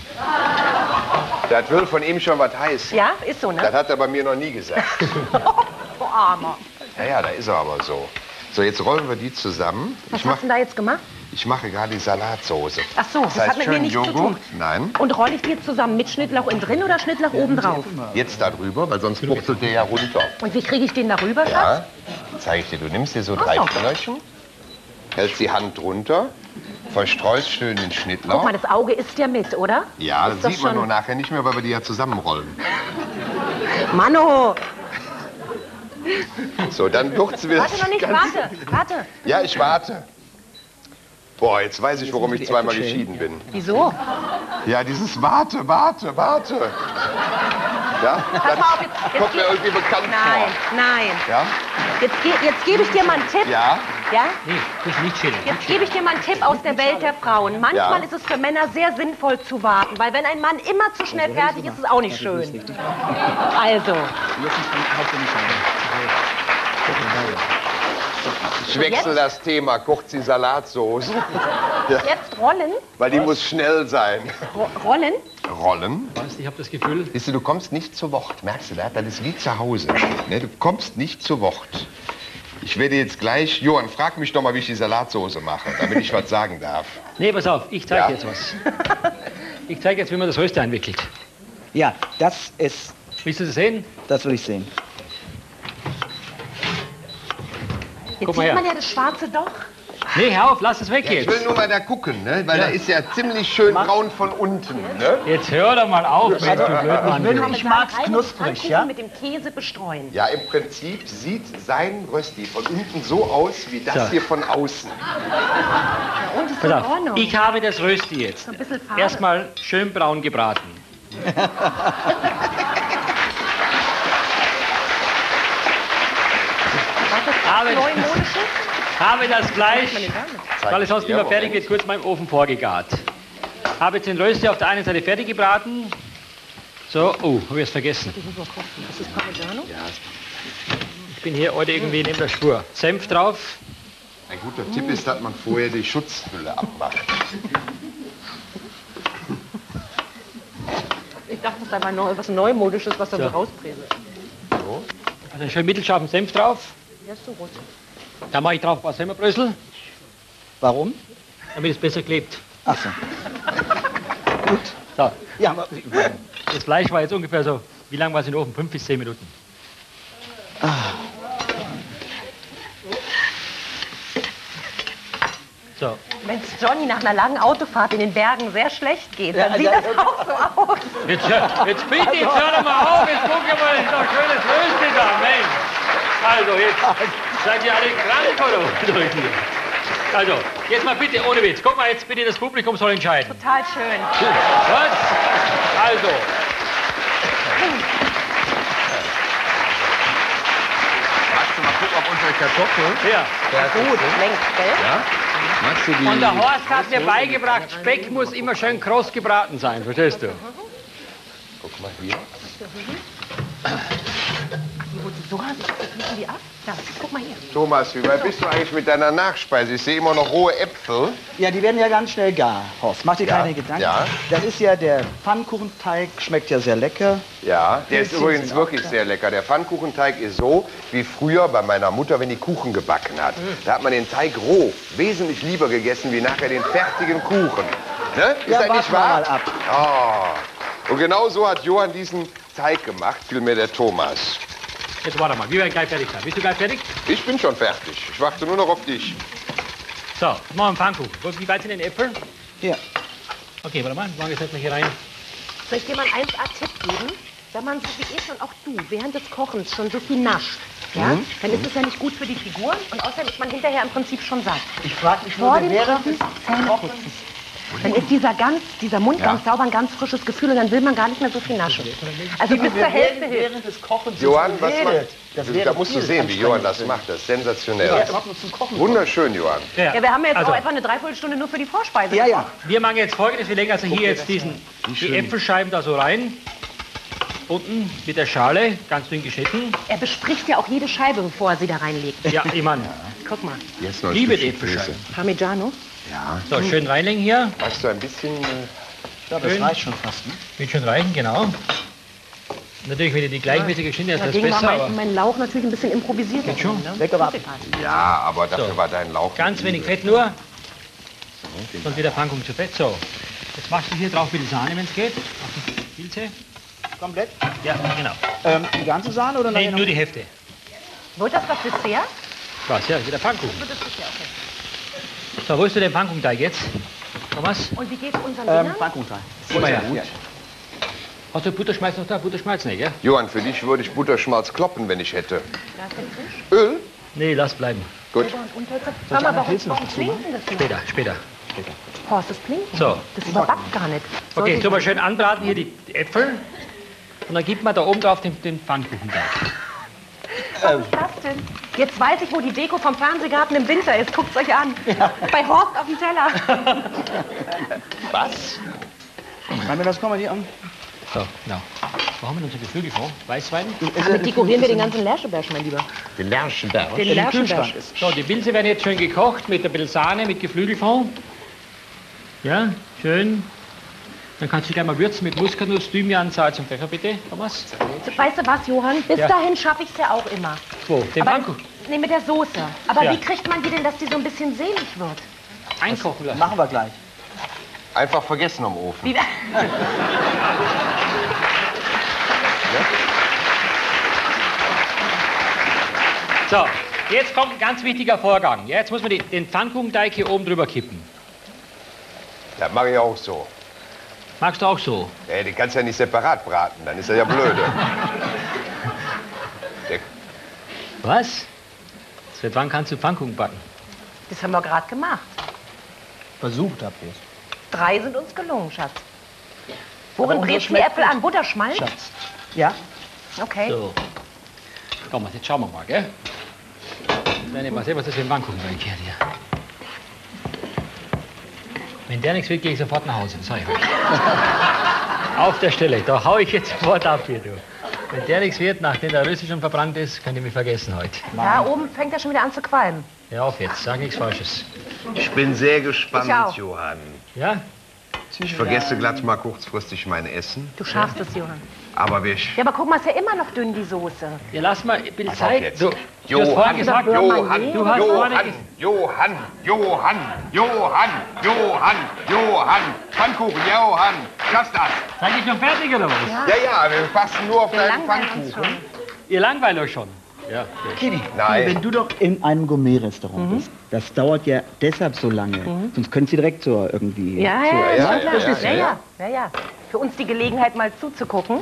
Das will von ihm schon was heißen. Ja, ist so, Das ne? hat er bei mir noch nie gesagt. Oh, Armer. Ja, da ist er aber so. So, jetzt rollen wir die zusammen. Was hast du denn da jetzt gemacht? Ich mache gerade die Salatsoße. Ach so, das hat mit mir schön nichts zu Joghurt. tun. Nein, Und roll ich die jetzt zusammen mit Schnittlauch innen drin oder Schnittlauch oben drauf? jetzt da drüber, weil sonst buchtelt der ja runter. Und wie kriege ich den da rüber, Schatz? Ja, zeige ich dir. Du nimmst dir so 3 so. Fingerchen, hältst die Hand drunter, verstreust schön den Guck Schnittlauch. mal, das Auge isst ja mit, oder? Ja, Ist das doch sieht man schon- nur nachher nicht mehr, weil wir die ja zusammenrollen. Mano! So, dann würzen wir Warte noch nicht, warte. Ja, ich warte. Boah, jetzt weiß ich, warum ich zweimal geschieden bin. Wieso? Ja, dieses Warte. Ja, Pass mal auf, jetzt kommt mir irgendwie bekannt Nein. vor. Ja? Jetzt gebe ich dir mal einen Tipp. Ja? Ja? Nee, das ist nicht schälen. Jetzt gebe ich dir mal einen Tipp aus der Welt der Frauen. Manchmal Ja. ist es für Männer sehr sinnvoll zu warten, weil wenn ein Mann immer zu schnell fertig ist, ist es auch nicht schön. Also, Ich wechsle das Thema, kurz die Salatsoße, jetzt rollen. weil die muss schnell sein. Rollen. Rollen. Weißt, ich habe das Gefühl, Siehst du kommst nicht zu Wort. Merkst du das? Das ist wie zu Hause. Ne? Du kommst nicht zu Wort. Ich werde jetzt gleich... Johann, frag mich doch mal, wie ich die Salatsoße mache, damit ich was sagen darf. nee, pass auf, ich zeige Ja. jetzt was. Ich zeige jetzt, wie man das Rösti einwickelt. Ja, das Willst du das sehen? will ich sehen. Jetzt Guck mal sieht her. man ja das schwarze Doch. Nee, hör auf, lass es weg Ja, ich jetzt. will nur mal da gucken, ne? Weil Ja. da ist ja ziemlich schön braun von unten. Ne? Jetzt hör doch mal auf, Mensch, du Blödmann. Ich mag's knusprig, ja? Mit dem Käse bestreuen. Ja, im Prinzip sieht sein Rösti von unten so aus, wie das So. hier von außen. Und ist Pass in auf, Ordnung. ich habe das Rösti jetzt ein bisschen Farbe. erstmal schön braun gebraten. Was ist neumodisches? Habe das Fleisch, weil es sonst dir, nicht mehr fertig Moment. wird, kurz mal im Ofen vorgegart. Habe jetzt den Rösti auf der einen Seite fertig gebraten. So, oh, habe ich es vergessen. Das ist Parmigiano? Ich bin hier heute irgendwie neben der Spur. Senf drauf. Ein guter Tipp ist, dass man vorher die Schutzhülle abmacht. dachte, das sei mal was Neumodisches, was da so rausbräselt. So. Also einen schön mittelscharfen Senf drauf. Ja, ist so rot. Da mache ich drauf ein paar Semmerbrösel, Warum? damit es besser klebt. Ach so. Gut. So. Ja, aber Das Fleisch war jetzt ungefähr so, wie lange war es in den Ofen? 5 bis 10 Minuten. So. Wenn es Johnny nach einer langen Autofahrt in den Bergen sehr schlecht geht, dann sieht das auch so aus. Jetzt bitte, jetzt hör doch mal auf, jetzt guck mal, das ist doch schönes Löschen da, Mensch. Also, jetzt seid ihr alle krank oder durch hier? Also, jetzt mal bitte, ohne Witz, guck mal, jetzt bitte, das Publikum soll entscheiden. Total schön. Was? Also. Magst du mal gucken, ob unsere Kartoffeln... Ja. Gut, längst, gell? Ja? Magst du die... Und der Horst hat mir beigebracht, Speck muss immer schön kross gebraten sein, verstehst du? Guck mal hier. So hast du die ab? Da, guck mal hier. Thomas, wie weit bist du eigentlich mit deiner Nachspeise? Ich sehe immer noch rohe Äpfel. ja, die werden ja ganz schnell gar, Horst. Mach dir keine Gedanken. ja. Das ist ja der Pfannkuchenteig, schmeckt ja sehr lecker. Ja, der ist Pilzchen übrigens sind auch wirklich da. sehr lecker. Der Pfannkuchenteig ist so wie früher bei meiner Mutter, wenn die Kuchen gebacken hat. Da hat man den Teig roh wesentlich lieber gegessen wie nachher den fertigen Kuchen. Ne? Ist Ja, das nicht warten wir wahr? mal ab. Oh. Und genau so hat Johann diesen Teig gemacht, vielmehr der Thomas. Jetzt warte mal, wir werden gleich fertig sein. Bist du gleich fertig? Ich bin schon fertig. Ich warte nur noch auf dich. So, jetzt machen wir einen Pfannkuchen. Wie weit sind denn Äpfel? Hier. Okay, warte mal, wir machen jetzt erstmal hier rein. Soll ich dir mal einen 1A-Tipp geben? Wenn man so wie ich und auch du während des Kochens schon so viel nascht, ja, dann ist es ja nicht gut für die Figur und außerdem ist man hinterher im Prinzip schon satt. Ich frage mich Vor nur, dem während Kochen Zähne putzen. Dann ist dieser Mund ganz sauber, ein ganz frisches Gefühl und dann will man gar nicht mehr so viel naschen. Also bis zur Hälfte hilft. während des Kochens Johann, was redet. macht... Das Da wäre musst du viel sehen, wie Johann das anstrengender. macht. Das ist sensationell. Ja, überhaupt nur zum Kochen. Wunderschön, Johann. Ja, wir haben ja jetzt Also. auch etwa eine Dreiviertelstunde nur für die Vorspeise. Ja, ja. Wir machen jetzt Folgendes, wir legen also hier jetzt die Äpfelscheiben da so rein. Unten mit der Schale, ganz dünn geschnitten. Er bespricht ja auch jede Scheibe, bevor er sie da reinlegt. Ja, ich meine, Guck mal, Jetzt noch ein liebe die Stückchen Äpfelscheiben. Parmigiano. Ja. So, schön reinlegen hier. Weißt du, ein bisschen... Ja, das reicht schon fast. Ne? Wird schon reichen, genau. Natürlich, wenn ihr die gleichmäßig geschnitten hast, das ist Dagegen war besser, aber mein Lauch natürlich ein bisschen improvisiert. Geht schon. Ne? Weggewartet. Ja, aber dafür So. war dein Lauch... ganz wenig Fett nur. Sonst wird der Pfannkuchen zu fett. So, jetzt machst du hier drauf ein bisschen Sahne, wenn es geht. Auf die Pilze. Komplett? Ja, genau. Die ganze Sahne oder Nee, nachher nur noch? die Hälfte. Wird das Dessert? Was, ja, wieder Pfannkuchen. Wird das Dessert, okay. So, wo ist denn der Pfannkuchenteig jetzt? Thomas? Und wie geht's unseren Dingern? Pfannkuchenteig. Guck mal her. Gut. Hast du Butterschmalz noch da? Butterschmalz nicht, gell? Johann, für dich würde ich Butterschmalz kloppen, wenn ich hätte. Da ist der Fisch. Öl? Nee, lass bleiben. Gut. Und Untersetzer. Sag mal, warum blinkt denn das nicht? Später. Horst, das blinkt. So. Das überbackt gar nicht. Okay, Sollte tun wir schön anbraten hier die Äpfel. Und dann gibt man da oben drauf den Pfannkuchenteig. Was ist das denn? Jetzt weiß ich, wo die Deko vom Fernsehgarten im Winter ist. Guckt's euch an. Bei Horst auf dem Teller. Was? Meinen wir, das kommen wir hier an? So, genau. Wo haben wir unser Geflügelfond? Weißwein? Damit dekorieren wir den ganzen Lärcheberg, mein Lieber. Den Lärchenberg. Den Im Lärcheberg. Kühlschrank ist. So, die Pilze werden jetzt schön gekocht mit ein bisschen Sahne, mit Geflügelfond. Ja, schön. Dann kannst du gleich mal würzen mit Muskatnuss, Thymian, Salz und Pfeffer, bitte, Thomas. Weißt du was, Johann? Bis Ja. dahin schaffe ich es ja auch immer. Wo? Den Aber, Pfannkuchen nee, mit der Soße. Aber Ja. wie kriegt man die denn, dass die so ein bisschen selig wird? einkochen lassen. Machen wir gleich. Einfach vergessen am Ofen. Wie, So, jetzt kommt ein ganz wichtiger Vorgang. Ja, jetzt muss man den Pfannkuchenteig hier oben drüber kippen. Das mache ich auch so. Magst du auch so? Ja, den kannst du ja nicht separat braten, dann ist er ja blöde. Was? Seit wann kannst du Pfannkuchen backen? das haben wir gerade gemacht. Versucht habt ihr es. 3 sind uns gelungen, Schatz. Worin unser brätst du die schmeckt Äpfel an? Butterschmalz? Schatz. Ja? Okay. So. Komm, jetzt schauen wir mal, gell? Dann nehmen wir sehen, was das für ein Pfannkuchenteig hier. Wenn der nichts wird, gehe ich sofort nach Hause. Das sag ich euch. Auf der Stelle. Da hau ich jetzt sofort ab hier, du. Wenn der nichts wird, nachdem der Rüssel schon verbrannt ist, könnt ihr mich vergessen heute. Da oben fängt er schon wieder an zu qualmen. Hör auf jetzt, sag nichts Falsches. Ich bin sehr gespannt, Ich auch. Johann. Ja? Ich vergesse glatt mal kurzfristig mein Essen. Du schaffst es, Johann. Aber wir... Ja, aber guck mal, ist ja immer noch dünn, die Soße. Ja, lass mal ein bisschen Pass auf Zeit. jetzt. Du hast vorhin gesagt, Johann, du hast vorhin Johann, Pfannkuchen, Johann, schaffst das? seid ihr schon fertig oder was? Ja, wir passen nur auf Wir deinen langweilen uns Pfannkuchen. Ihr langweilt euch schon. Ja. Kitty, Nein. wenn du doch in einem Gourmet-Restaurant bist, das dauert ja deshalb so lange. Sonst können sie direkt so irgendwie... Ja, so, ja. Für uns die Gelegenheit, mal zuzugucken.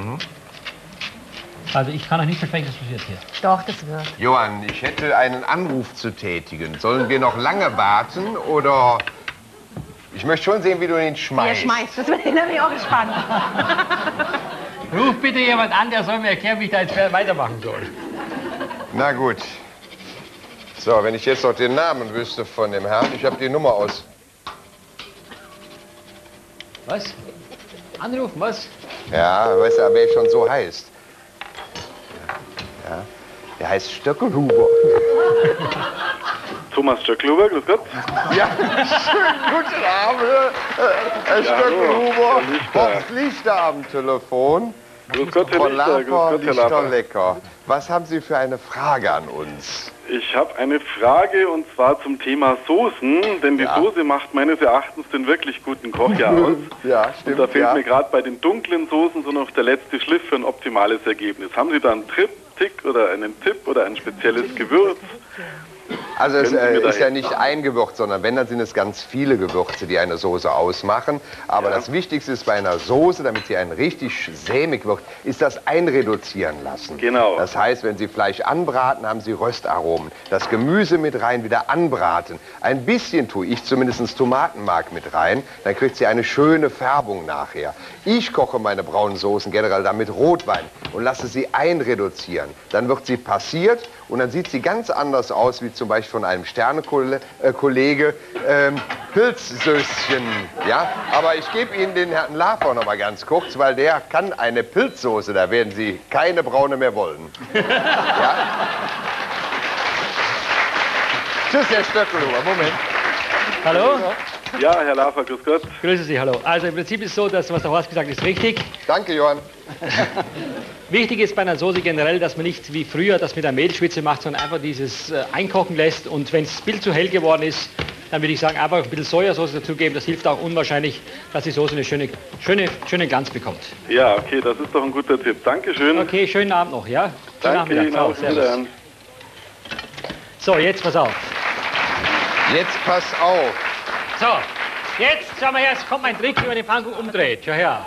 Also ich kann euch nicht versprechen, dass passiert hier. Doch, das wird. Johann, ich hätte einen Anruf zu tätigen. Sollen wir noch lange warten oder... Ich möchte schon sehen, wie du ihn Wer schmeißt. schmeißt? Das bin ich auch gespannt. Ruf bitte jemand an, der soll mir erklären, wie ich da jetzt weitermachen soll. Na gut. So, wenn ich jetzt noch den Namen wüsste von dem Herrn. Ich habe die Nummer aus. Was? Anrufen, was? Ja, weißt du, aber er schon so heißt. Ja, der heißt Stöckelhuber. Thomas Stöckluber, grüß Gott. Ja, schönen guten Abend, Herr Stöckelhuber. Herr Lichter. Horst Lichter am Telefon. Grüß Gott, Herr Von Lichter, grüß Lava Gott, Herr Lichter Lava. Lecker. Was haben Sie für eine Frage an uns? Ich habe eine Frage und zwar zum Thema Soßen, denn die Ja. Soße macht meines Erachtens den wirklich guten Koch ja aus. Ja, Und stimmt, da fehlt ja. mir gerade bei den dunklen Soßen so noch der letzte Schliff für ein optimales Ergebnis. Haben Sie da einen Tipp oder einen Tipp oder ein spezielles Gewürz? Also es Können Sie mir da ist ja helfen? nicht ein Gewürz, sondern wenn, dann sind es ganz viele Gewürze, die eine Soße ausmachen. Aber das Wichtigste ist bei einer Soße, damit sie ein richtig sämig wird, ist das Einreduzieren lassen. Genau. Das heißt, wenn Sie Fleisch anbraten, haben Sie Röstaromen. Das Gemüse mit rein, wieder anbraten. Ein bisschen tue ich zumindest Tomatenmark mit rein, dann kriegt sie eine schöne Färbung nachher. Ich koche meine braunen Soßen generell dann mit Rotwein und lasse sie einreduzieren. Dann wird sie passiert und dann sieht sie ganz anders aus, wie zum Beispiel von einem Sternekollege Pilzsößchen. Ja? Aber ich gebe Ihnen den Herrn Laffer noch mal ganz kurz, weil der kann eine Pilzsoße, da werden Sie keine braune mehr wollen. Ja? Tschüss, Herr Stöckelhuber. Moment. Hallo? Ja, Herr Laffer, grüß Gott. Grüße Sie, hallo. Also im Prinzip ist es so, dass was der Horst gesagt hat, ist richtig. Danke, Johann. Wichtig ist bei einer Soße generell, dass man nicht wie früher das mit einer Mehlschwitze macht, sondern einfach dieses einkochen lässt. Und wenn das Bild zu hell geworden ist, dann würde ich sagen, einfach ein bisschen Sojasauce dazugeben. Das hilft auch unwahrscheinlich, dass die Soße einen schönen Glanz bekommt. Ja, okay, das ist doch ein guter Tipp. Dankeschön. Okay, schönen Abend noch, ja? Schönen Danke Nachmittag. Ihnen Ciao, auch. servus. Wiederhören. So, jetzt pass auf. Jetzt pass auf. So, jetzt, schau mal her, es kommt mein Trick, wie man den Pfannkuchen umdreht. Schau her.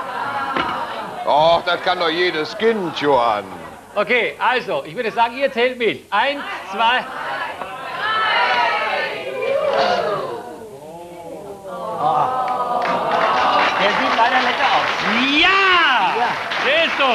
Och, das kann doch jedes Kind, Johann. Okay, also, ich würde sagen, ihr zählt mit. 1, 2... Der sieht leider lecker aus. Ja! Siehst du?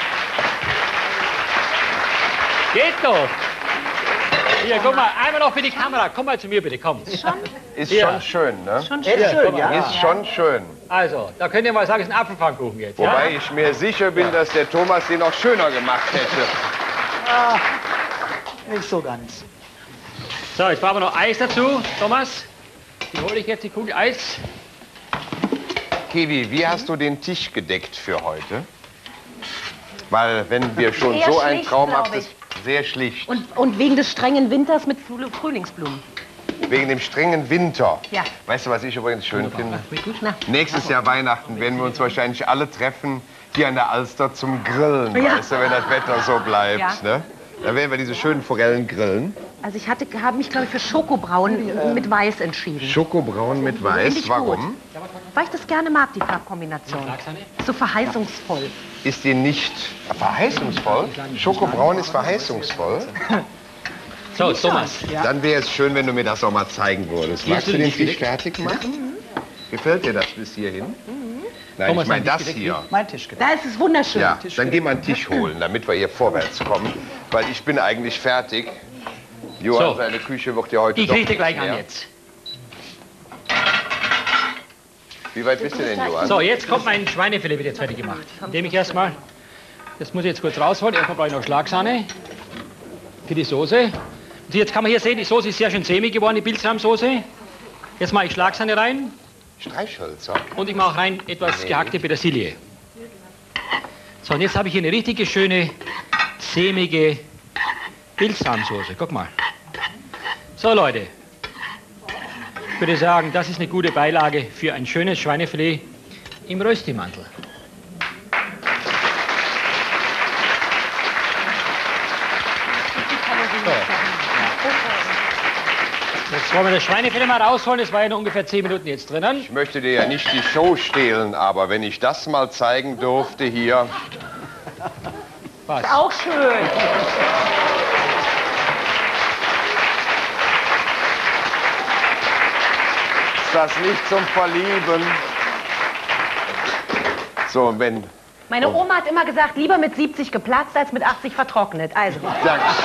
Geht doch. Hier, guck mal, einmal noch für die Kamera. Komm mal zu mir bitte, komm. Ist Ja. schon schön, ne? Schon Hier, schön. guck mal. Ist schon schön. Also, da könnt ihr mal sagen, es ist ein Apfelpfannkuchen jetzt. Ja? Wobei ich mir sicher bin, dass der Thomas den noch schöner gemacht hätte. Nicht so ganz. So, jetzt brauchen wir noch Eis dazu, Thomas. Die hole ich jetzt, die Kugel Eis. Kiwi, wie hast du den Tisch gedeckt für heute? Weil wenn wir schon Eher so ein schlicht, traumhaftes... Sehr schlicht. Und wegen des strengen Winters mit Frühlingsblumen. Wegen dem strengen Winter. Ja. Weißt du, was ich übrigens schön finde? Na, Nächstes Jahr Weihnachten werden wir uns wahrscheinlich alle treffen hier an der Alster zum Grillen. Ja. Weißt du, wenn das Wetter so bleibt. Ja. Ne? Dann werden wir diese schönen Forellen grillen. also ich habe mich, glaube ich, für Schokobraun mit Weiß entschieden. Schokobraun mit Finde Weiß. ich Warum? gut. Weil ich das gerne mag, die Farbkombination. So verheißungsvoll. Ist die nicht verheißungsvoll? Schokobraun ist verheißungsvoll. So, Thomas. Dann wäre es schön, wenn du mir das auch mal zeigen würdest. Magst du den Tisch fertig machen? Gefällt dir das bis hierhin? Nein, Thomas, ich meine hat das nicht hier. Mein Tisch, genau. Da ist es wunderschön. Ja, dann geh mal einen Tisch holen, damit wir hier vorwärts kommen. Weil ich bin eigentlich fertig. Johann, So. seine Küche wird ja heute Ich doch richte nicht gleich an mehr. jetzt. Wie weit bist du denn, Johann? So, jetzt kommt mein Schweinefilet, wird jetzt fertig gemacht. Indem ich erstmal, das muss ich jetzt kurz rausholen. Erstmal brauche ich noch Schlagsahne für die Soße. Und jetzt kann man hier sehen, die Soße ist sehr schön sämig geworden, die Pilzrahmsoße. Jetzt mache ich Schlagsahne rein. Streichhölzer. Und ich mache rein etwas gehackte Petersilie. So, und jetzt habe ich hier eine richtig schöne, sämige Pilzsahmsoße. Guck mal. So, Leute. Ich würde sagen, das ist eine gute Beilage für ein schönes Schweinefilet im Röstimantel. Jetzt wollen wir das Schweinefilet mal rausholen, das war ja noch ungefähr 10 Minuten jetzt drinnen. Ich möchte dir ja nicht die Show stehlen, aber wenn ich das mal zeigen durfte hier. Was? Ist auch schön. Ist das nicht zum Verlieben? So, wenn... Meine Oma hat immer gesagt, lieber mit 70 geplatzt als mit 80 vertrocknet. Also. Dankeschön.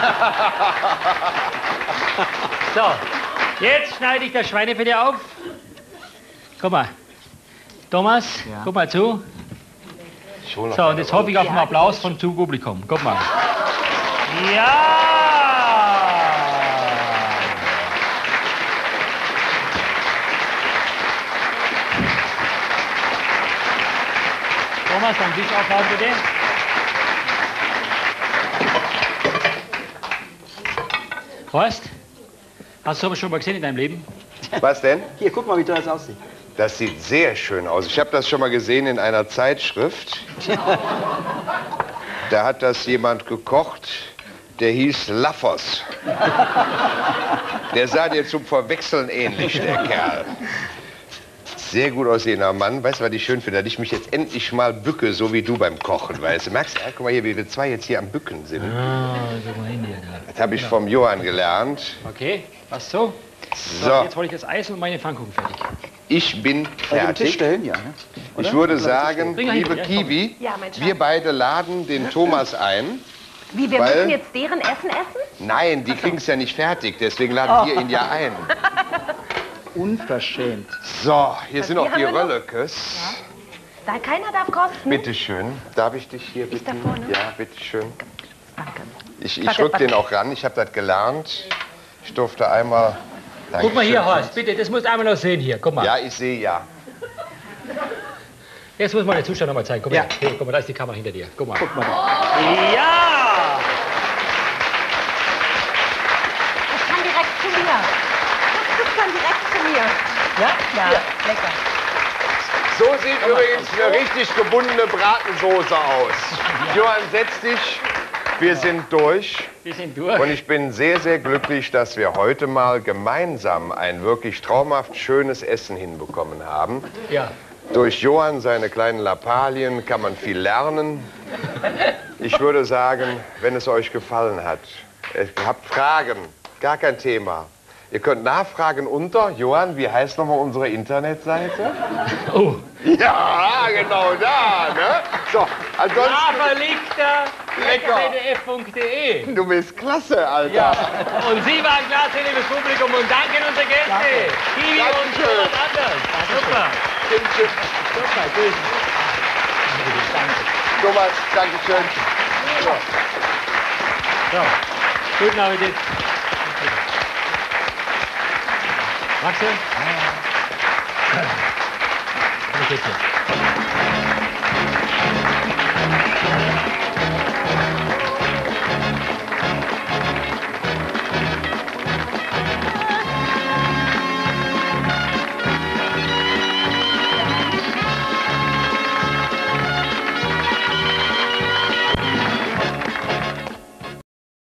So, jetzt schneide ich das Schweinefilet auf. Guck mal. Thomas, guck mal zu. So, und jetzt hoffe ich auf einen Applaus vom Publikum. Guck mal. Ja! Thomas, dein Tisch aufbauen bitte. Horst, hast du sowas schon mal gesehen in deinem Leben? Was denn? Hier, guck mal, wie toll das aussieht. Das sieht sehr schön aus. Ich habe das schon mal gesehen in einer Zeitschrift. Da hat das jemand gekocht, der hieß Laffers. Der sah dir zum Verwechseln ähnlich, der Kerl. Sehr gut aussehender Mann. Weißt du, was ich schön finde? Dass ich mich jetzt endlich mal bücke, so wie du beim Kochen, weißt du? Merkst du? Ja, guck mal hier, wie wir zwei jetzt hier am Bücken sind. Ah, guck mal hin hier. Da. Das habe ich vom Johann gelernt. Okay, passt so. So, Jetzt hole ich das Eis und meine Pfannkuchen fertig. ich bin fertig. stellen, ja. Ich würde sagen, Bring mal liebe hin, ja, komm. Kiwi, Ja, mein Schatz. wir beide laden den Thomas ein. Wie, wir Weil- müssen jetzt deren Essen essen? Nein, die kriegen es ja nicht fertig, deswegen laden wir ihn ja ein. Unverschämt. So, hier sind auch haben die wir noch? Röllekes. Da keiner darf kosten? Bitte schön. Darf ich dich hier bitten? da vorne? Ja, bitte schön. Danke. Ich Warte, rück warte. den auch ran, ich habe das gelernt. Ich durfte einmal... Guck mal hier, Dankeschön. Horst, bitte, das musst du einmal noch sehen hier. Guck mal. Ja, ich sehe ja. Jetzt muss man den Zustand noch mal zeigen. Guck mal, Ja. hier, guck mal, da ist die Kamera hinter dir. Guck mal. Guck mal. Ja! Das kann direkt zu mir. Das kann direkt zu mir. Ja? Ja, lecker. So sieht übrigens eine richtig gebundene Bratensoße aus. Johann, setz dich. Wir sind durch. Wir sind durch. Und ich bin sehr, sehr glücklich, dass wir heute mal gemeinsam ein wirklich traumhaft schönes Essen hinbekommen haben. Ja. Durch Johann, seine kleinen Lappalien, kann man viel lernen. Ich würde sagen, wenn es euch gefallen hat, ihr habt Fragen, gar kein Thema. Ihr könnt nachfragen unter, Johann, wie heißt nochmal unsere Internetseite? Oh. Ja, genau da, ne? So, ansonsten, Haferlichter, Lecker. leckercdf.de. du bist klasse, Alter. Ja. Und Sie waren klasse, liebes Publikum, und danke an unsere Gäste. Kiwi und Dankeschön. Thomas Anders. Super. Super, tschüss. Thomas, Dankeschön. So, guten Appetit. Magst du? Wie geht's dir?